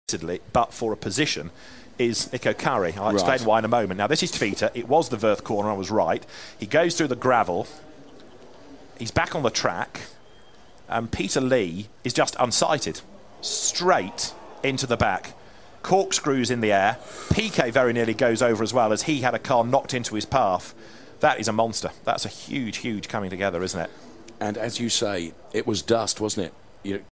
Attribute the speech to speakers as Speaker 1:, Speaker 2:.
Speaker 1: but for a position, is Nico Curry. I'll explain why in a moment. Now, this is Twitter. It was the Verth corner. I was right. He goes through the gravel. He's back on the track. And Peter Lee is just unsighted. Straight into the back. Corkscrews in the air. Piquet very nearly goes over as well, as he had a car knocked into his path. That is a monster. That's a huge, huge coming together, isn't it?
Speaker 2: And as you say, it was dust, wasn't it?